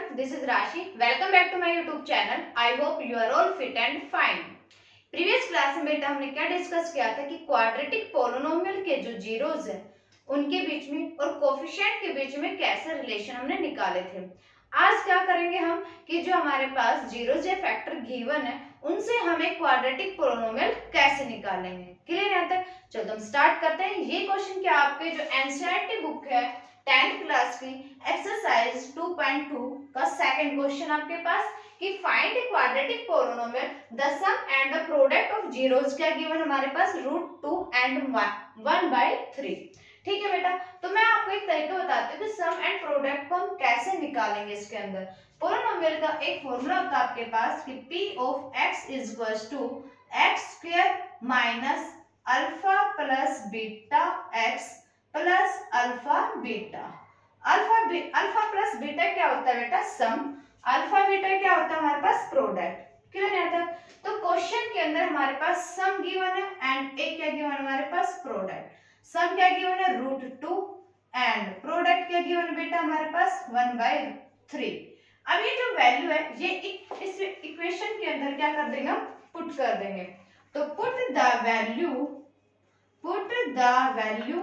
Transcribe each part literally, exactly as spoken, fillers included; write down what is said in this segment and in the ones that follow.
everyone, this is Rashi. Welcome back to my YouTube channel. I hope you are all fit and fine. Previous class में बेटा हमने क्या discuss किया था कि क्वाड्रेटिक पोलिनोमियल के जो जीरोज हैं उनके बीच में और कोफिशिएंट के बीच में कैसे रिलेशन हमने निकाले थे। आज क्या करेंगे हम कि जो हमारे पास जीरोज या फैक्टर गिवन है उनसे हम एक क्वाड्रेटिक पोलिनोमियल कैसे निकालेंगे। क्लियर है? तक चलो हम स्टार्ट करते हैं। ये क्वेश्चन क्या आपके जो एनसीईआरटी बुक है टेंथ क्लास की एक्सरसाइज टू पॉइंट टू का सेकंड क्वेश्चन आपके पास कि find a quadratic polynomial the sum and the product of zeros क्या गिवन हमारे पास root two and one by three. ठीक है बेटा, तो मैं आपको एक तरीका बताती हूँ कि सम एंड प्रोडक्ट को हम कैसे निकालेंगे। इसके अंदर पोलिनोमियल का एक फॉर्मूला होता है आपके पास कि p of x is equals to x square minus alpha plus beta x plus alpha beta. Alpha alpha plus beta क्या होता है बेटा? सम। अल्फा बीटा क्या होता है हमारे पास? प्रोडक्ट। क्लियर है? था तो क्वेश्चन के अंदर हमारे पास सम गिवन है एंड एक क्या गिवन हमारे पास? प्रोडक्ट। सम क्या गिवन है? रूट टू एंड प्रोडक्ट क्या गिवन बेटा हमारे पास? One by three. अब ये जो वैल्यू है ये इस इक्वेशन के अंदर क्या कर देंगे? हम पुट कर देंगे। तो put the value put the value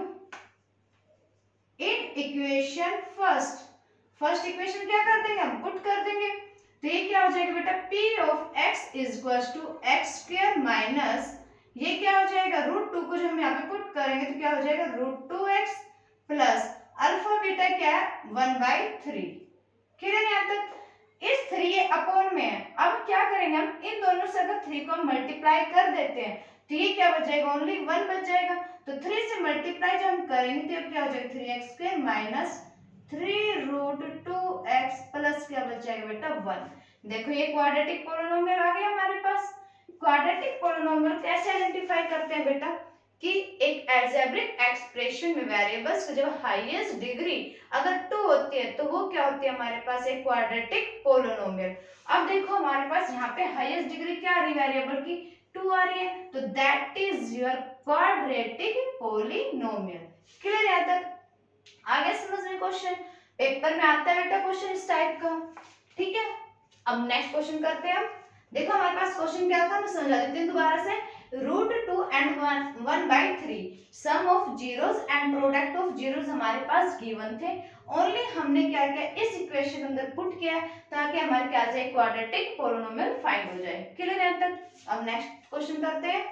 in equation first. First equation क्या कर देंगे? हम पुट कर देंगे। तो ये क्या हो जाएगा बेटा? p of x is equals to x square minus ये क्या हो जाएगा? रूट टू को जब हम यहाँ पे पुट करेंगे तो क्या हो जाएगा? Root two x plus alpha beta क्या है? One by three. क्लियर है? यहाँ तक इस थ्री ये अपॉन में है। अब क्या करेंगे हम? इन दोनों से अगर थ्री को हम मल्टीप्लाई कर देते हैं तो ये क्या बच जाएगा? ओनली वन बच जाएगा। तो थ्री से मल्टीप्लाई जब हम करेंगे तो क्या हो जाएगा? Three x square minus three root two x plus क्या बच जाएगा बेटा? वन। देखो ये क्वाड्रेटिक पोलिनोमियल आ गया हमारे पास। क्वाड्रेटिक पोलिनोमियल कैसे आइडेंटिफाई करते हैं बेटा? कि एक अलजेब्रिक एक्सप्रेशन में वेरिएबल्स की जब हाईएस्ट डिग्री अगर टू होती है तो वो क्या होती है हमारे पास? एक क्वाड्रेटिक पोलिनोमियल। अब देखो हमारे पास यहाँ पे हाईएस्ट डिग्री क्या आ रही है वेरिएबल की? टू आ रही है, तो that is your quadratic polynomial. Clear है? तक आगे समझ में क्वेश्चन पेपर में आता है बेटा क्वेश्चन इस टाइप का। ठीक है, अब नेक्स्ट क्वेश्चन करते हैं हम। देखो हमारे पास क्वेश्चन क्या था, मैं समझा देती हूँ दोबारा से। Root two and one one by three sum of zeros and product of zeros हमारे पास गिवन थे। ओनली हमने क्या किया? इस इक्वेशन के अंदर पुट किया ताकि हमारे क्या आ जाए? क्वाड्रेटिक पोलिनोमियल फाइंड हो जाए। क्लियर है तक? अब नेक्स्ट क्वेश्चन करते हैं।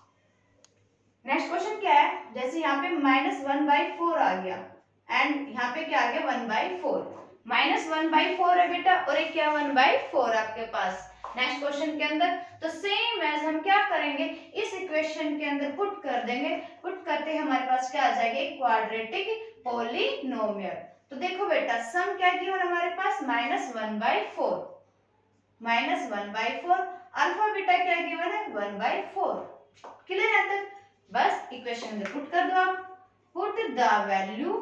नेक्स्ट क्वेश्चन क्या है? जैसे यहाँ पे माइनस वन बाई फोर आ गया एंड यहाँ पे क्या आ गया? One by four. Minus one by four है बेटा और एक क्या? वन बाई फोर आपके पास नेक्स्ट क्वेश्चन के अंदर। तो सेम एज हम क्या करेंगे? इस इक्वेशन के अंदर पुट कर देंगे। पुट करते हैं हमारे पास क्या आ जाएगा? Quadratic polynomial. तो देखो बेटा सम क्या गिवन हमारे पास? Minus one by four minus one by four. Alpha beta क्या गिवन है? One by four. क्लियर है? तक बस इक्वेशन अंदर पुट कर दो आप। Put the value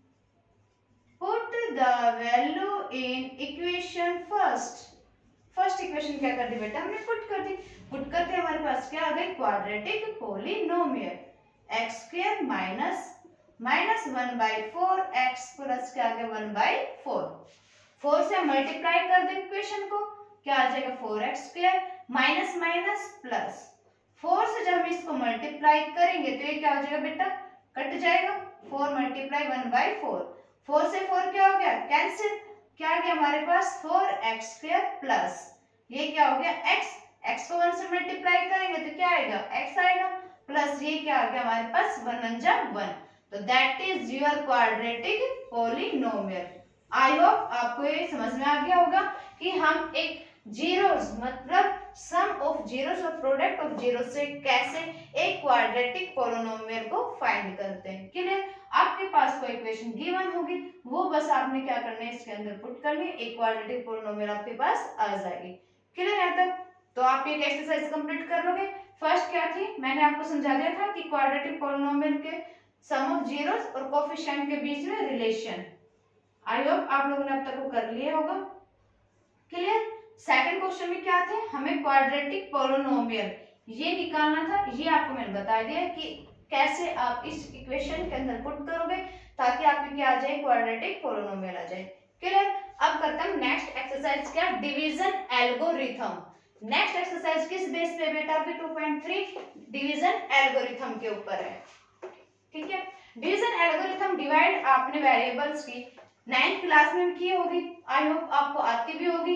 put the value in equation first. First equation क्या कर दी बेटा? हमने पुट कर दी। पुट करके हमारे पास क्या आ गई? Quadratic polynomial x square minus minus one by four x plus क्या आ गया? One by four. फोर से मल्टीप्लाई कर दे इक्वेशन को, क्या आ जाएगा? Four x square minus minus plus four से जब हम इसको मल्टीप्लाई करेंगे तो ये क्या हो जाएगा बेटा? कट जाएगा। Four multiply one by four. Four से फोर क्या हो गया? कैंसिल। क्या आ गया हमारे पास? फोर एक्स स्क्वायर प्लस ये क्या हो गया? x। x को वन से मल्टीप्लाई करेंगे तो क्या आएगा? x आएगा प्लस ये क्या आ गया हमारे पास? वन वन जा वन। तो that is your quadratic polynomial. I hope आपको ये समझ में आ गया होगा कि हम एक जीरोस मतलब सम ऑफ जीरोस और प्रोडक्ट ऑफ जीरोस से कैसे एक क्वाड्रेटिक पोलिनोमियल को फाइंड करते हैं। क्लियर? आपके पास कोई इक्वेशन गिवन होगी वो बस आपने क्या करना है? इसके अंदर पुट करनी है, एक क्वाड्रेटिक पोलिनोमियल आपके पास आ जाएगी। क्लियर है तक? तो आप ये एक्सरसाइज कंप्लीट कर लोगे। फर्स्ट क्या थी? मैंने आपको समझा दिया था कि क्वाड्रेटिक पोलिनोमियल के सम ऑफ जीरोस और कोफिशिएंट के बीच में रिलेशन। आई होप आप लोगों ने अब तक वो कर लिया होगा। क्लियर? सेकंड क्वेश्चन में क्या थे? हमें क्वाड्रेटिक पोलिनोमियल ये निकालना था। ये आपको मैंने बता दिया कि कैसे आप इस इक्वेशन के अंदर पुट करोगे ताकि आपके क्या आ जाए? क्वाड्रेटिक पोलिनोमियल आ जाए। क्लियर? अब करते हैं नेक्स्ट एक्सरसाइज क्या, डिवीजन एल्गोरिथम। नेक्स्ट एक्सरसाइज किस बेस पे बेटा, आपके two point three division algorithm के ऊपर है। ठीक है, डिवीजन एल्गोरिथम डिवाइड आपने वेरिएबल्स की नाइन्थ क्लास में की होगी, आई होप आपको आती भी होगी।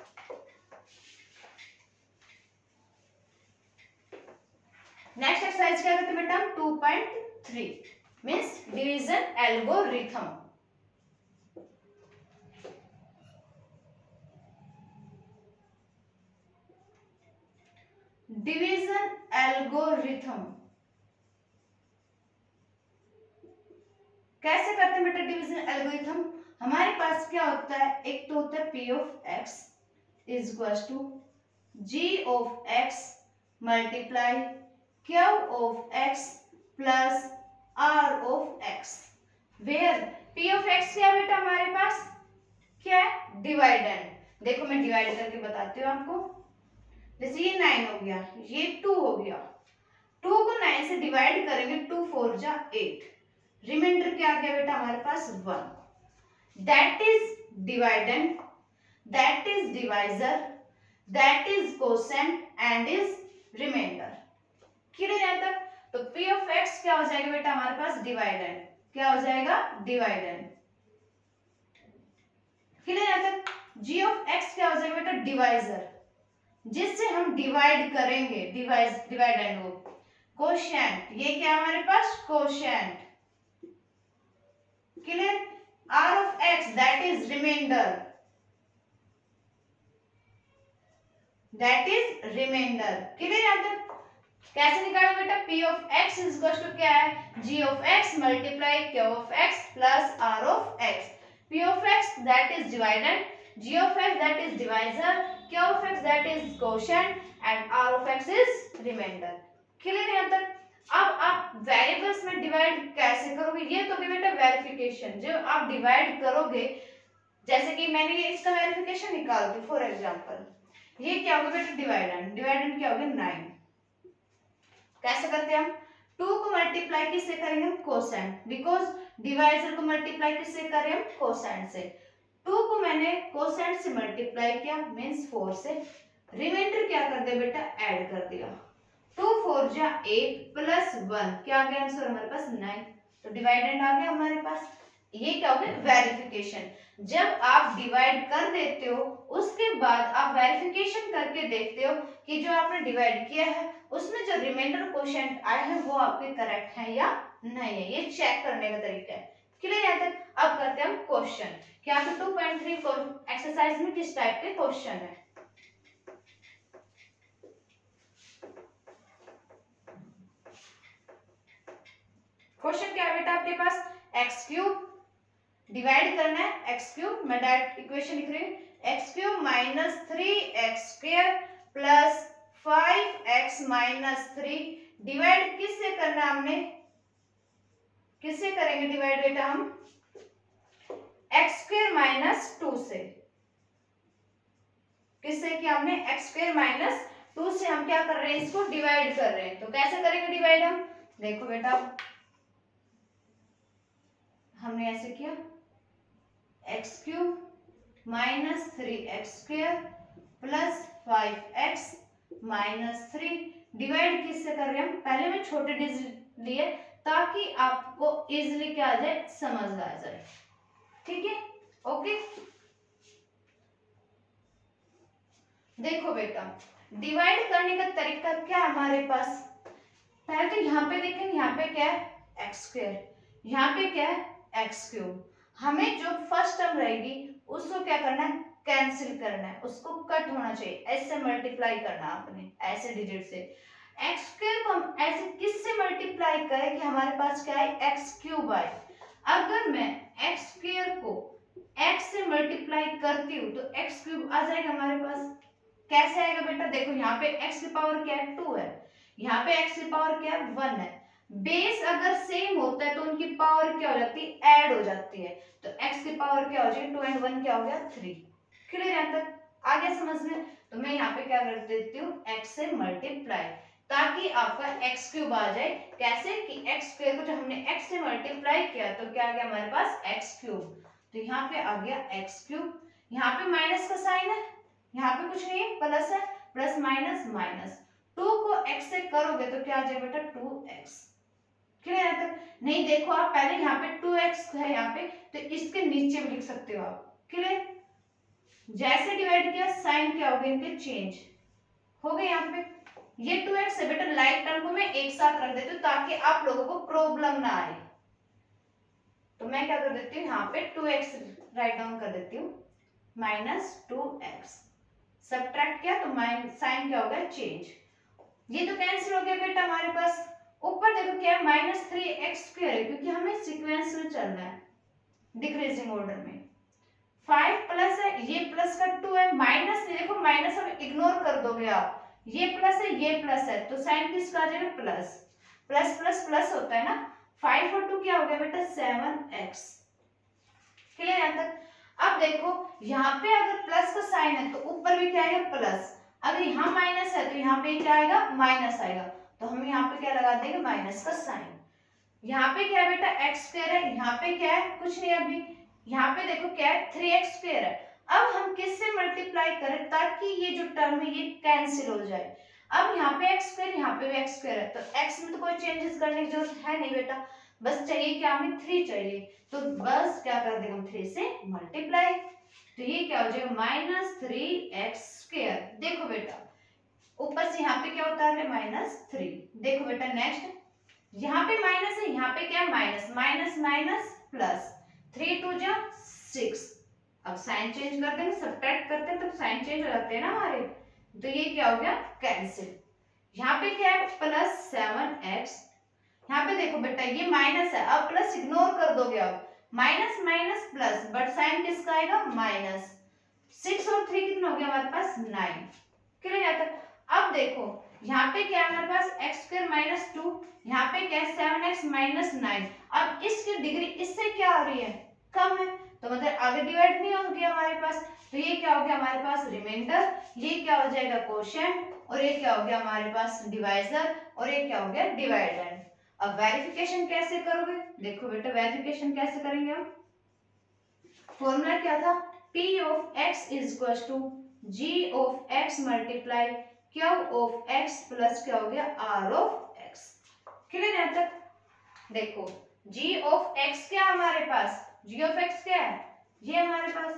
नेक्स्ट एक्सरसाइज क्या करते हैं बेटा, two point three means division algorithm. Division algorithm कैसे करते हैं बेटा डिवीजन एल्गोरिथम। हमारे पास क्या होता है, एक तो होता है P of x is equal to G of x multiply Q of x plus are of x, where P of x क्या बेटा हमारे पास, क्या है, डिवाइडेंड। देखो मैं डिवाइड करके बताती हूँ आपको। जैसे ये नाइन हो गया, ये टू हो गया, टू को नाइन से डिवाइड करेंगे, टू फोर जा एट, रिमाइंडर क्या आ गया बेटा हमारे पास one. That is dividend, that is divisor, that is quotient and is remainder. Clear है तक। तो p ऑफ x क्या हो जाएगा बेटा हमारे पास, डिवाइडेंड। क्या हो जाएगा, डिवाइडेंड। क्लियर है तक। g ऑफ x क्या हो जाएगा बेटा, डिवाइजर, जिससे हम डिवाइड करेंगे, डिवाइज डिवाइडेंड को। कोशेंट, ये क्या हमारे पास, quotient. Clear. r of x that is remainder, that is remainder. Clear है तक। कैसे निकालो बेटा, p of x is equal to क्या है, g of x multiply q of x plus r of x। p of x that is dividend, g of x that is divisor, q of x that is quotient and r of x is remainder. Clear है यहाँ तक। अब आप variables में divide कैसे करोगे, ये तो कि बेटा वेरिफिकेशन, जो आप डिवाइड करोगे, जैसे कि मैंने ये इसका वेरिफिकेशन निकाल दी फॉर एग्जांपल, ये क्या होगा बेटा, डिवाइडेंड। डिवाइडेंड क्या होगा, नाइन। कैसे करते हैं हम, टू को मल्टीप्लाई किससे करेंगे हम, कोसेंट, बिकॉज डिवाइजर को मल्टीप्लाई किससे करें हम, कोसेंट से। टू को मैंने कोसेंट से मल्टीप्लाई किया मींस फोर से, रिमाइंडर क्या कर दिया बेटा, ऐड कर दिया। टू फोर जा एट प्लस वन, क्या आ गया आंसर हमारे पास, नाइन। तो डिवाइडेंड आ गया हमारे पास। ये क्या हो गया, वेरिफिकेशन। जब आप डिवाइड कर देते हो उसके बाद आप वेरिफिकेशन करके देखते हो कि जो आपने डिवाइड किया है उसमें जो रिमाइंडर कोशेंट आए हैं वो आपके करेक्ट है या नहीं है, ये चेक करने का तरीका है। क्लियर है तक। अब करते हैं हम क्वेश्चन, कि आपके टू पॉइंट थ्री एक्सरसाइज में किस टाइप के क्वेश्चन है। क्वेश्चन क्या है बेटा आपके पास, एक्स क्यूब डिवाइड करना है, एक्स क्यूब, मैं डायरेक्ट इक्वेशन लिख रही हूँ, x cube minus three x square plus five x minus three, divide किससे करना है हमने, किससे करेंगे डिवाइड बेटा हम, एक्स स्क्वायर माइनस टू से। किससे किया हमने, एक्स स्क्वायर माइनस टू से हम क्या कर रहे हैं, इसको डिवाइड कर रहे हैं। तो कैसे करेंगे डिवाइड हम, देखो बेटा हमने ऐसे किया, x cube minus three x square plus five x minus three, divide किससे कर रहे हैं हम, पहले मैं छोटे डिजिट लिए ताकि आपको इजीली क्या आ जाए, समझ आ जाए। ठीक है, ओके। देखो बेटा डिवाइड करने का तरीका क्या है हमारे पास, पहले तो यहाँ पे देखें, यहाँ पे क्या है, एक्स स्क्वायर, यहाँ पे क्या है, एक्स क्यूब। हमें जो फर्स्ट टर्म रहेगी उसको क्या करना है, कैंसिल करना है, उसको कट होना चाहिए, ऐसे मल्टीप्लाई करना आपने, ऐसे डिजिट से। एक्स स्क्वायर को हम ऐसे किससे मल्टीप्लाई करें कि हमारे पास क्या है, एक्स क्यूब आए। अगर मैं एक्स स्क्वायर को एक्स से मल्टीप्लाई करती हूँ तो एक्स क्यूब आ जाएगा हमारे पास। कैसे आएगा बेटा, देखो यहाँ पे x की पावर क्या है, टू है, यहाँ पे x की पावर क्या है, वन है। बेस अगर सेम होता है तो उनकी पावर क्या हो जाती है, ऐड हो जाती है। तो x की पावर क्या हो जाएगी, टू एंड वन क्या हो गया, थ्री। क्लियर है तक, आ गया समझ में। तो मैं यहाँ पे क्या कर देती हूँ, x से मल्टीप्लाई, ताकि आपका x क्यूब आ जाए। कैसे कि x स्क्वायर को जब हमने x से मल्टीप्लाई किया तो क्या आ गया हमारे पास, x क्यूब। तो यहाँ पे आ गया x क्यूब, यहाँ पे माइनस का साइन है, यहाँ पे कुछ नहीं है, प्लस है, प्लस माइनस माइनस, टू को x से करोगे तो क्या आ जाएगा बेटा टू एक्स। क्लियर है? तक नहीं देखो आप पहले यहाँ पे टू एक्स है यहाँ पे, तो इसके नीचे भी लिख सकते हो आप। क्लियर? जैसे डिवाइड किया साइन क्या हो गया इनके चेंज हो गए। यहाँ पे ये टू एक्स है बेटा, लाइक टर्म को मैं एक साथ रख देती हूँ ताकि आप लोगों को प्रॉब्लम ना आए। तो मैं क्या कर देती हूँ यहाँ पे टू एक्स राइट डाउन कर देती हूँ, माइनस टू एक्स, सब्ट्रैक्ट किया तो माइन साइन क्या हो गया चेंज। ये तो कैंसिल हो गया बेटा हमारे पास। ऊपर देखो क्या है माइनस थ्री एक्स स्क्वायर है, क्योंकि हमें सीक्वेंस में चलना है डिक्रीजिंग ऑर्डर में। फाइव प्लस है, ये प्लस का टू है, माइनस देखो माइनस अब इग्नोर कर दोगे आप, ये प्लस है ये प्लस है, तो साइन किसका आ जाएगा प्लस, प्लस प्लस प्लस होता है ना। फाइव और टू क्या हो गया बेटा सेवन एक्स। क्लियर यहाँ तक? अब देखो यहाँ पे अगर प्लस का साइन है तो ऊपर भी क्या आएगा प्लस, अगर यहाँ माइनस है तो यहाँ पे क्या आएगा माइनस आएगा, तो हम यहाँ पे क्या लगा देंगे माइनस का साइन। यहाँ पे क्या है बेटा एक्स स्क्वायर है, यहाँ पे क्या है कुछ नहीं, अभी यहाँ पे देखो क्या है थ्री एक्स स्क्वायर है। अब हम किससे मल्टीप्लाई करें ताकि ये जो टर्म है ये कैंसिल हो जाए। अब यहाँ पे एक्स स्क्वायर यहाँ पे भी एक्स स्क्वायर है, तो एक्स में तो कोई चेंजेस करने की जरूरत है नहीं बेटा, बस चाहिए क्या हमें थ्री चाहिए, तो बस क्या कर देंगे हम थ्री से मल्टीप्लाई, तो ये क्या हो जाएगा माइनस थ्री एक्स स्क्वायर। देखो बेटा ऊपर से यहाँ पे क्या उतार रहे माइनस थ्री। देखो बेटा नेक्स्ट यहाँ पे माइनस है, यहाँ पे क्या minus, minus minus plus, three two जा सिक्स। अब साइन चेंज कर देंगे, सब्ट्रैक्ट करते हैं तो साइन चेंज हो जाते हैं ना हमारे, तो ये क्या हो गया कैंसिल। यहाँ पे क्या है प्लस सेवन एक्स, यहाँ पे देखो बेटा ये माइनस है, अब प्लस इग्नोर कर दोगे, अब minus minus plus, but sign किसका आएगा माइनस। सिक्स और थ्री कितना हो गया हमारे पास नाइन। क्लियर जाता है? अब देखो यहाँ पे क्या है हमारे पास एक्स स्क्वायर माइनस टू, यहाँ पे क्या है सेवन एक्स माइनस नाइन। अब इसकी डिग्री इससे क्या हो रही है कम है, तो मतलब आगे डिवाइड नहीं हो गया हमारे पास, तो ये क्या हो गया हमारे पास रिमाइंडर, ये क्या हो जाएगा कोशेंट, और ये क्या हो गया हमारे पास डिवाइजर, और ये क्या हो गया डिवाइडेंड। अब वेरिफिकेशन कैसे करोगे, देखो बेटा वेरिफिकेशन कैसे करेंगे हम, फॉर्मूला क्या था P of x is equal to G of x multiply Q of x plus क्या हो गया R ऑफ x। क्लियर है तक? देखो G ऑफ x क्या हमारे पास, G ऑफ x क्या है, ये हमारे पास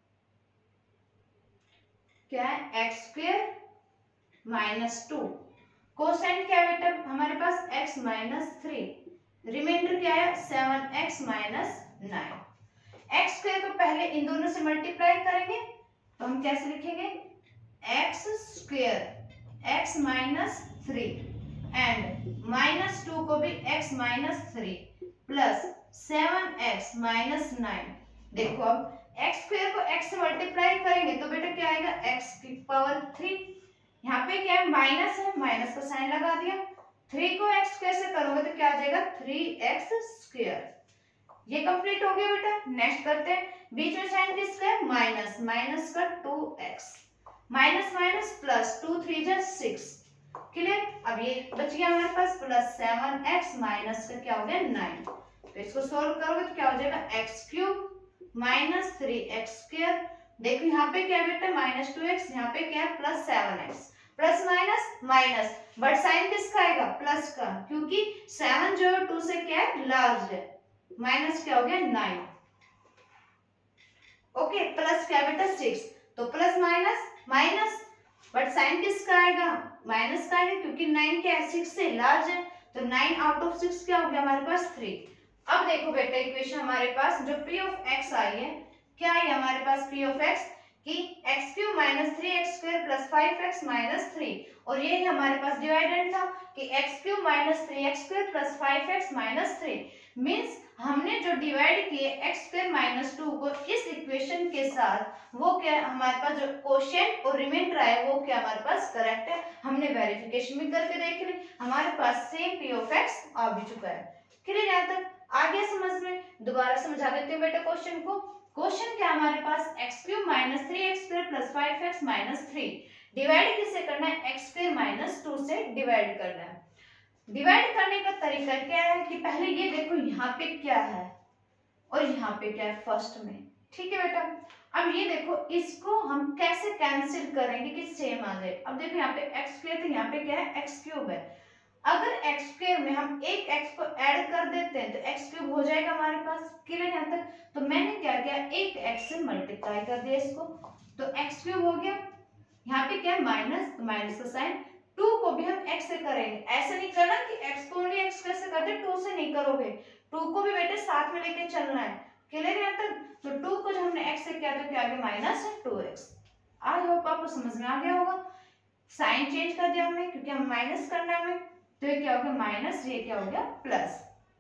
क्या है x square minus two, quotient क्या है बेटा हमारे पास x माइनस थ्री, रिमाइंडर क्या है seven x minus nine. X square को पहले इन दोनों से मल्टीप्लाई करेंगे तो हम कैसे लिखेंगे x square x minus three and minus two को भी x minus three plus seven x minus nine. देखो अब एक्स स्क्वायर को एक्स से मल्टीप्लाई करेंगे तो बेटा क्या आएगा एक्स की पावर थ्री, यहाँ पे क्या है माइनस है, माइनस का साइन लगा दिया, थ्री को एक्स स्क्वायर से करोगे तो क्या आ जाएगा थ्री एक्स स्क्वायर। ये कंप्लीट हो गया बेटा। नेक्स्ट करते हैं, बीच में साइन किसका है माइनस, माइनस का two x, minus minus plus, two three जा सिक्स। क्लियर? अब ये बच गया हमारे पास प्लस सेवन एक्स माइनस का क्या हो गया नाइन, तो इसको सोल्व करोगे तो क्या हो जाएगा x cube minus three x square. देखो यहाँ पे क्या है बेटा माइनस टू एक्स, यहाँ पे क्या है plus seven x, plus minus minus, but sign किसका आएगा प्लस का, क्योंकि सेवन जो है टू से क्या है लार्ज है, माइनस क्या हो गया नाइन। ओके प्लस क्या बेटा सिक्स, तो plus minus minus, but sign किसका आएगा माइनस का आएगा, क्योंकि नाइन क्या है सिक्स से लार्ज है, तो नाइन आउट ऑफ सिक्स क्या हो गया हमारे पास थ्री। अब देखो बेटा इक्वेशन हमारे पास जो p ऑफ x आई है, क्या है हमारे पास p ऑफ x कि x cube minus three x square plus five x minus three, और ये हमारे पास डिवाइडेंड था कि x cube minus three x square plus five x minus three. Means हमने जो डिवाइड किए एक्स स्क्वायर माइनस टू को इस इक्वेशन के साथ, वो क्या हमारे पास जो कोशेंट और रिमाइंडर आया वो क्या हमारे पास करेक्ट है। हमने वेरिफिकेशन भी करके देख ली, हमारे पास सेम p ऑफ x आ भी चुका है। क्लियर यहाँ तक? आगे समझ में, दोबारा समझा देते हैं बेटा क्वेश्चन को। क्वेश्चन क्या हमारे पास x cube minus three x square plus five x minus three, divide किससे करना है एक्स स्क्वायर माइनस टू से डिवाइड करना है। डिवाइड करने का तरीका क्या है कि पहले ये देखो यहाँ पे क्या है और यहाँ पे क्या है फर्स्ट में, ठीक है बेटा। अब ये देखो, इसको हम कैसे कैंसिल करेंगे कि सेम आ जाए। अब देखो यहाँ पे एक्स स्क्वायर, तो यहाँ पे क्या है, एक्स क्यूब है। अगर एक्स स्क्वायर में हम एक एक्स को ऐड कर देते हैं तो एक्स क्यूब हो जाएगा हमारे पास। क्लियर यहाँ तक? तो मैंने क्या किया, एक एक्स से मल्टीप्लाई कर दिया इसको, तो एक्स क्यूब हो गया। यहाँ पे क्या है, माइनस, तो माइनस का साइन। टू को भी हम एक्स से करेंगे, ऐसे नहीं करना कि एक्स को ओनली एक्स कैसे करते, टू से नहीं करोगे, टू को भी बेटे साथ में लेके चलना है। क्लियर यहाँ तक? तो टू को जब हमने एक्स से किया तो क्या आ गया, minus two x. I hope आपको समझ में आ गया होगा। साइन चेंज कर दिया हमने क्योंकि हम माइनस करना है हमें, तो ये क्या हो गया माइनस, ये क्या हो गया प्लस।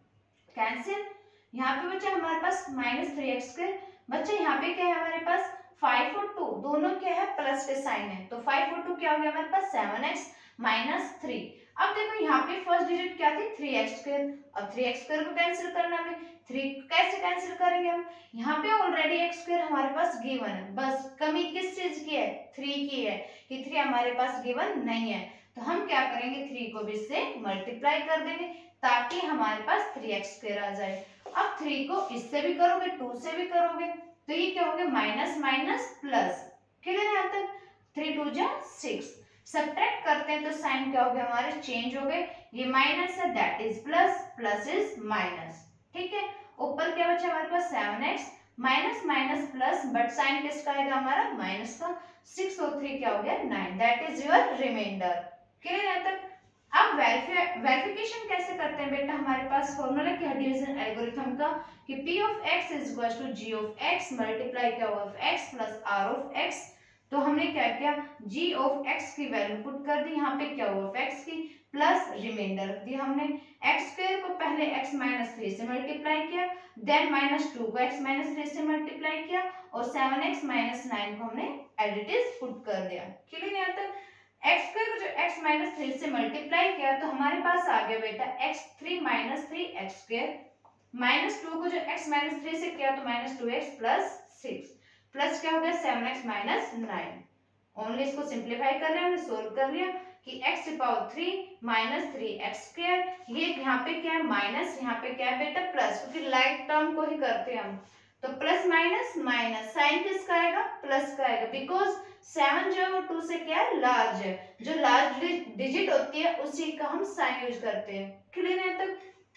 कैंसिल। यहाँ पे बच्चा हमारे पास माइनस थ्री एक्स स्क्वायर, बच्चा यहाँ पे क्या है हमारे पास फाइव और टू, दोनों क्या है प्लस के साइन है, तो फाइव और टू क्या हो गया हमारे पास सेवन एक्स माइनस थ्री। अब देखो यहाँ पे फर्स्ट डिजिट क्या थी, थ्री एक्स स्क्वायर। अब थ्री एक्स स्क्वायर को कैंसिल करना है, थ्री कैसे कैंसिल करेंगे हम, यहाँ पे ऑलरेडी एक्स स्क्वायर हमारे पास गिवन है, बस कमी किस चीज की है, थ्री की है, कि थ्री हमारे पास गिवन नहीं है। तो हम क्या करेंगे, थ्री को भी इससे मल्टीप्लाई कर देंगे ताकि हमारे पास थ्री एक्स स्क्वायर आ जाए। अब थ्री को इससे भी करोगे, टू से भी करोगे, तो ये क्या हो गया माइनस माइनस प्लस। क्लियर है यहाँ तक? थ्री टू जा सिक्स। सब्ट्रैक्ट करते हैं तो साइन क्या हो गया हमारे चेंज हो गए, ये माइनस है that is plus, plus is minus. ठीक है, ऊपर क्या बचा हमारे पास seven x minus minus plus, but sign किसका आएगा हमारा माइनस का। सिक्स और थ्री क्या हो गया nine, that is your reminder. Clear है तक? अब वेरिफिकेशन कैसे करते हैं बेटा, हमारे पास फॉर्मूला क्या है डिवीजन एल्गोरिथम का, कि p of x is equal to g of x multiply क्या हुआ x plus r of x। तो हमने क्या किया, g ऑफ x की वैल्यू पुट कर दी, यहाँ पे क्या हुआ ऑफ x की प्लस रिमाइंडर रख दिया हमने। x स्क्वायर को पहले x माइनस थ्री से मल्टीप्लाई किया, देन माइनस टू को x माइनस थ्री से मल्टीप्लाई किया, और सेवन एक्स माइनस नाइन को हमने एज इट इज पुट कर दिया। क्लियर यहाँ तक? x स्क्वायर को जो x माइनस थ्री से मल्टीप्लाई किया तो हमारे पास आ गया बेटा x three minus three x square, minus two को जो x माइनस थ्री से किया तो minus two x plus six, plus क्या हो गया seven x minus nine. Only इसको सिंप्लीफाई कर रहे हैं, हमने सोल्व कर लिया कि x की power three minus three x square, ये यहाँ पे क्या है माइनस, यहाँ पे क्या है बेटा प्लस, क्योंकि लाइक टर्म को ही करते हैं हम, तो प्लस माइनस माइनस, साइन किसका आएगा प्लस का आएगा, बिकॉज सेवन जो है वो टू से क्या है लार्ज है, जो लार्ज डिजिट होती है उसी का हम साइन यूज करते हैं। क्लियर है तक?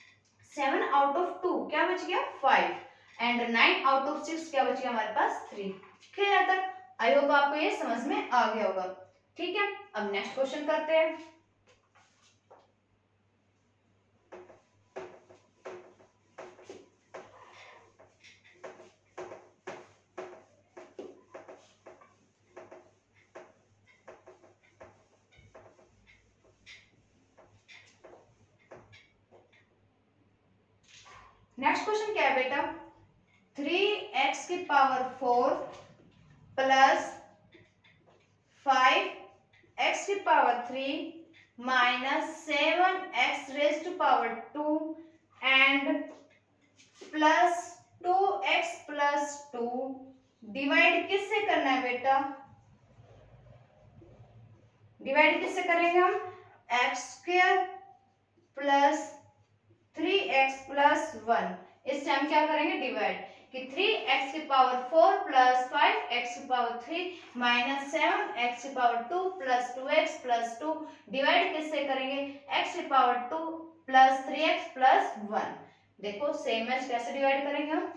सेवन आउट ऑफ टू क्या बच गया five, and nine out of six क्या बच गया हमारे पास थ्री। क्लियर है तक? आई होप आपको ये समझ में आ गया होगा। ठीक है, अब नेक्स्ट क्वेश्चन करते हैं। नेक्स्ट क्वेश्चन क्या है बेटा, थ्री एक्स की power four plus five x की power three minus seven x raise to power two and plus two x plus two divide किससे करना है बेटा, डिवाइड किससे करेंगे हम, x square plus three x plus one, इस टाइम क्या करेंगे डिवाइड, कि थ्री एक्स की power four plus five x की power three minus seven x की power two plus two x plus two divide किससे करेंगे, एक्स की power two plus three x plus one. देखो सेम एज कैसे divide करेंगे हम,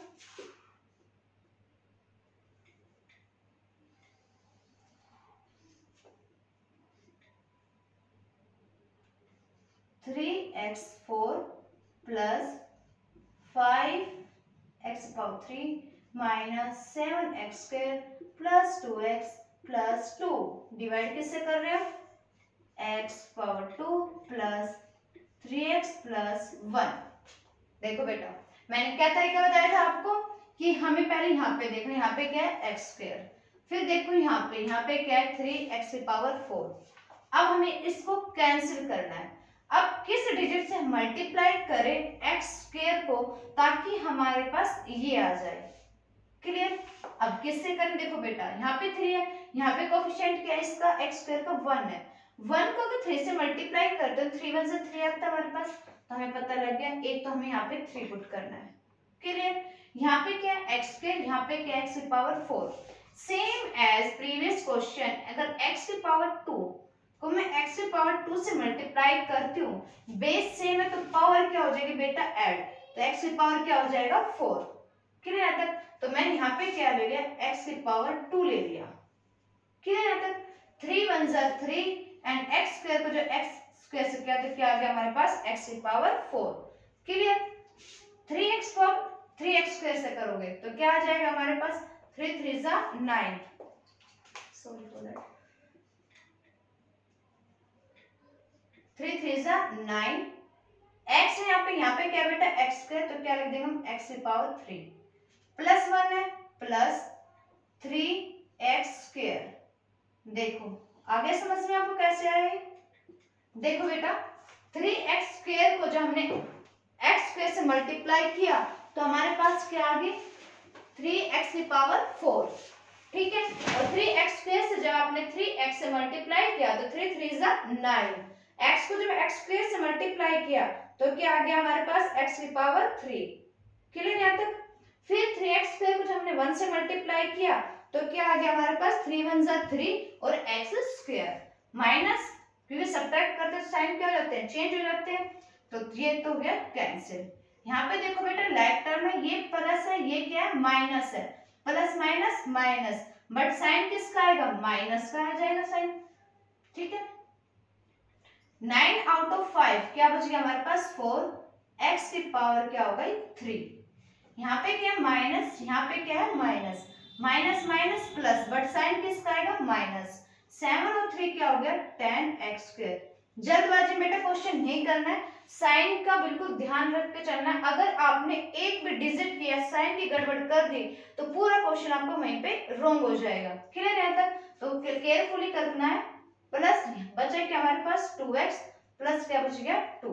three x four plus five x power three minus seven x square plus two x plus two divide किससे कर रहे हो, x power two plus three x plus one. देखो बेटा मैंने क्या तरीका बताया था आपको, कि हमें पहले यहाँ पे देखना, यहाँ पे क्या है एक्स स्क्वायर, फिर देखो यहाँ पे यहाँ पे क्या है थ्री एक्स की पावर फोर। अब हमें इसको कैंसिल करना है, अब किस डिजिट से मल्टीप्लाई करें एक्स स्क्वायर को ताकि हमारे पास ये आ जाए। क्लियर? अब किससे करें, देखो बेटा यहाँ पे थ्री है, यहाँ पे कोफिशिएंट क्या है इसका एक्स स्क्वायर का वन है, वन को अगर थ्री से मल्टीप्लाई करते हैं थ्री वन से थ्री आता है हमारे पास, तो हमें पता लग गया एक तो हमें यहाँ पे थ्री पुट करना है। क्लियर? यहाँ पे क्या है एक्स स्क्वायर, यहाँ पे क्या एक्स की power four. Same as previous question, अगर एक्स की पावर टू को मैं एक्स की पावर टू से मल्टीप्लाई करती हूँ, बेस सेम है तो पावर क्या हो जाएगी बेटा ऐड, तो एक्स की पावर क्या हो जाएगा फोर। क्लियर है तक? तो मैंने यहाँ पे क्या ले लिया एक्स की पावर टू ले लिया। क्लियर है तक? थ्री वन जा थ्री एंड एक्स स्क्वायर को जो एक्स स्क्वायर से किया तो क्या आ गया हमारे पास एक्स की power four. Clear? Three x को थ्री एक्स स्क्वायर से करोगे तो क्या आ जाएगा हमारे पास थ्री थ्री जा nine, sorry for that, three three जा नाइन। एक्स है यहाँ पे, यहाँ पे क्या बेटा एक्स स्क्वायर, तो क्या लिख देंगे हम एक्स की पावर थ्री प्लस वन है प्लस थ्री एक्स स्क्वायर। देखो आगे समझ में आपको कैसे आए? देखो बेटा थ्री एक्स स्क्वायर को जब हमने एक्स स्क्वायर से मल्टीप्लाई किया तो हमारे पास क्या आ गई थ्री एक्स की पावर फोर। ठीक है, और थ्री एक्स स्क्वायर से जब आपने थ्री एक्स से मल्टीप्लाई किया तो थ्री थ्री जा नाइन, एक्स को जब एक्स स्क्वायर से मल्टीप्लाई किया तो क्या आ गया हमारे पास एक्स की पावर थ्री। क्लियर यहाँ तक? फिर थ्री एक्स स्क्वायर को जब हमने वन से मल्टीप्लाई किया तो क्या आ गया हमारे पास थ्री वन जा थ्री और एक्स स्क्वायर माइनस, क्योंकि सब्ट्रैक्ट करते तो साइन क्या हो जाते हैं चेंज हो जाते हैं, तो ये तो हो गया कैंसिल। यहाँ पे देखो बेटा लाइक टर्म में ये प्लस है ये क्या है माइनस है, plus minus minus, but sign किसका आएगा माइनस का आ जाएगा साइन। ठीक है, नाइन आउट ऑफ फाइव क्या बच गया हमारे पास फोर, एक्स की पावर क्या हो गई थ्री। यहाँ पे क्या है माइनस, यहाँ पे क्या है minus, minus minus plus, but sign किसका आएगा माइनस। सेवन और थ्री क्या हो गया टेन एक्स स्क्वायर। जल्दबाजी में बेटा क्वेश्चन नहीं करना है, साइन का बिल्कुल ध्यान रख के चलना है। अगर आपने एक भी डिजिट किया साइन की गड़बड़ कर दी तो पूरा क्वेश्चन आपको वहीं पे रॉन्ग हो जाएगा। क्लियर है तक? तो केयरफुली करना है। प्लस बचा क्या हमारे पास टू एक्स प्लस क्या बच गया टू,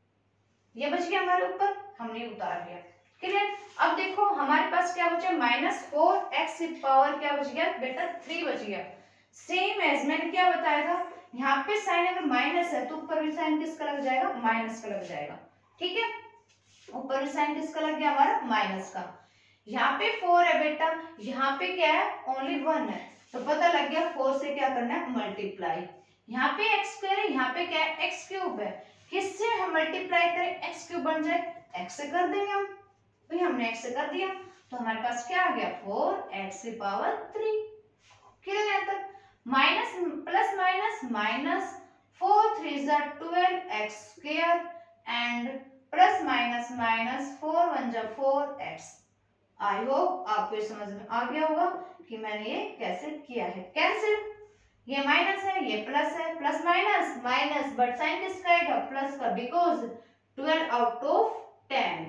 ये बच गया हमारे ऊपर, हमने उतार दिया। क्लियर? अब देखो हमारे पास क्या बचा माइनस फोर एक्स की पावर क्या बच गया बेटा थ्री बच गया। सेम एज मैंने क्या बताया था, यहाँ पे साइन अगर माइनस है तो ऊपर भी साइन किसका लग जाएगा माइनस का लग जाएगा। ठीक है, ऊपर भी साइन किसका लग गया हमारा माइनस का। यहाँ पे फोर है बेटा, यहाँ पे क्या है ओनली वन है, तो पता लग गया फोर से क्या करना है मल्टीप्लाई। यहाँ पे एक्स स्क्वायर है, यहाँ पे क्या है एक्स क्यूब है, किससे हम मल्टीप्लाई करें एक्स क्यूब बन जाए, एक्स से कर देंगे हम, तो हमने एक्स से कर दिया तो हमारे पास क्या आ गया फोर एक्स की पावर थ्री। क्लियर है तक? Minus plus minus minus, four three जा twelve x square and plus minus minus, four one जा फोर एक्स। आई होप आपको समझ में आ गया होगा कि मैंने ये कैसे किया है। कैंसिल, ये माइनस है ये प्लस है, plus minus minus, but sign किसका आएगा प्लस का, because twelve out of ten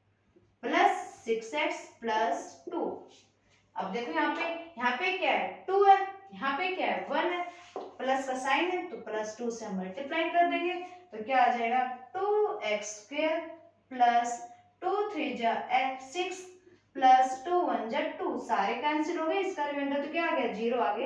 plus six x plus two. अब देखो यहाँ पे यहाँ पे क्या है टू है, यहाँ पे क्या है वन है, प्लस का साइन है तो प्लस टू से हम मल्टीप्लाई कर देंगे तो क्या आ जाएगा two x square plus two three जा x six plus two one जा टू, सारे कैंसिल हो गए, इसका रिमाइंडर तो क्या आ गया जीरो आ गया,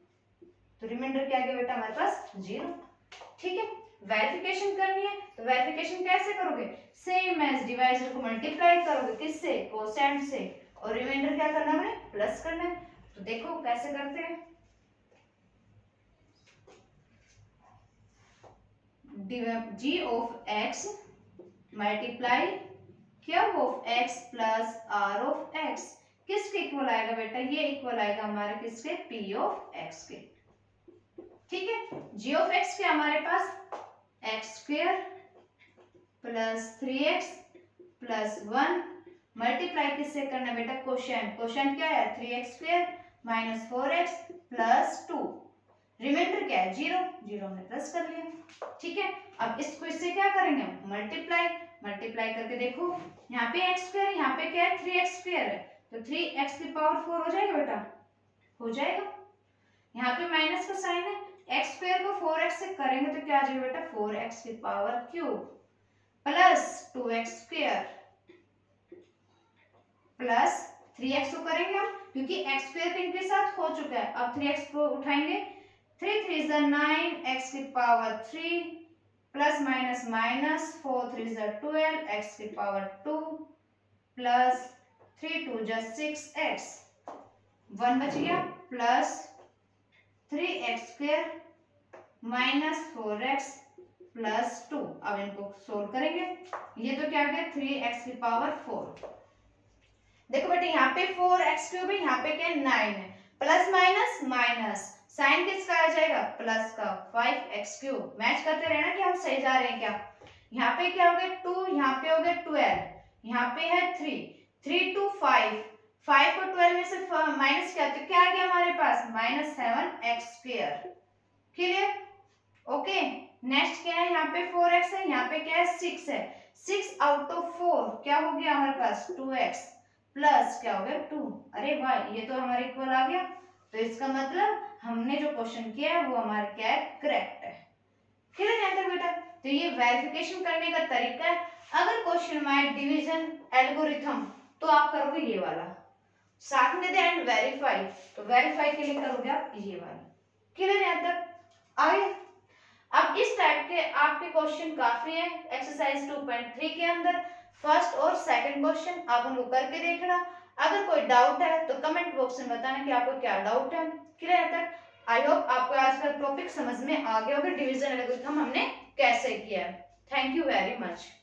तो रिमाइंडर क्या आ गया बेटा हमारे पास जीरो। ठीक है, वेरिफिकेशन करनी है तो वेरिफिकेशन कैसे करोगे, सेम एज डिवाइजर को मल्टीप्लाई करोगे किससे कोसेंट से, और रिमाइंडर क्या करना है प्लस करना है। तो देखो कैसे करते हैं, जी ऑफ एक्स मल्टीप्लाई क्या of x plus are of x, किसके इक्वल आएगा बेटा, ये इक्वल आएगा हमारे किसके पी ऑफ एक्स के। ठीक है, जी ऑफ एक्स के हमारे पास x square plus three x plus one, multiply किससे करना बेटा कोशेंट, कोशेंट क्या है three x square minus four x plus two, reminder क्या है जीरो, जीरो हमने प्लस कर लिया। ठीक है, अब इसको इससे क्या करेंगे मल्टीप्लाई, मल्टीप्लाई करके देखो यहाँ पे एक्स स्क्वायर यहाँ पे क्या है थ्री एक्स स्क्वायर है, तो थ्री एक्स की पावर फोर हो जाएगा बेटा, हो जाएगा। यहाँ पे माइनस का साइन है, एक्स स्क्वायर को फोर एक्स से करेंगे तो क्या आ जाएगा बेटा फोर एक्स की power cube plus two x square plus three x को करेंगे हम क्योंकि एक्स स्क्वायर इनके साथ हो चुका है, अब थ्री एक्स को उठाएंगे, थ्री थ्री जा नाइन एक्स की power three plus minus minus, four three जा ट्वेल्व एक्स की power two plus three two जा सिक्स एक्स, वन बच गया, plus three x square minus four x plus two. अब इनको सोल्व करेंगे, ये तो क्या गया थ्री एक्स की पावर फोर। देखो बेटे यहाँ पे फोर एक्स क्यूब है, यहाँ पे क्या नाइन है, प्लस माइनस माइनस, साइन किसका आ जाएगा प्लस का, फाइव एक्स क्यूब। मैच करते रहना कि हम सही जा रहे हैं क्या। यहाँ पे क्या हो गया टू, यहाँ पे हो गया ट्वेल्व, यहाँ पे है three, three two five, five को ट्वेल्व में से माइनस किया तो क्या आ गया हमारे पास minus seven x square. Clear, okay. Next क्या है, यहाँ पे फोर एक्स है, यहाँ पे क्या है सिक्स है, सिक्स आउट ऑफ फोर क्या हो गया हमारे पास टू एक्स प्लस क्या हो गया टू। अरे वाह, ये तो हमारे इक्वल आ गया, तो इसका मतलब हमने जो क्वेश्चन किया है वो हमारे क्या है करेक्ट है। क्लियर है बेटा। तो ये वेरिफिकेशन करने का तरीका है। अगर क्वेश्चन में है डिवीजन एल्गोरिथम तो आप करोगे ये वाला, साथ में दे एंड वेरीफाई, तो वेरीफाई के लिए करोगे आप ये वाला। क्लियर है तक आगे। अब इस टाइप के आपके क्वेश्चन काफी है एक्सरसाइज टू पॉइंट थ्री के अंदर, फर्स्ट और सेकंड क्वेश्चन आप उनको करके देखना। अगर कोई डाउट है तो कमेंट बॉक्स में बताना कि आपको क्या डाउट है। क्लियर है तक। आई होप आपको आज का टॉपिक समझ में आ गया होगा, डिवीजन एल्गोरिथम हमने कैसे किया। Thank you very much.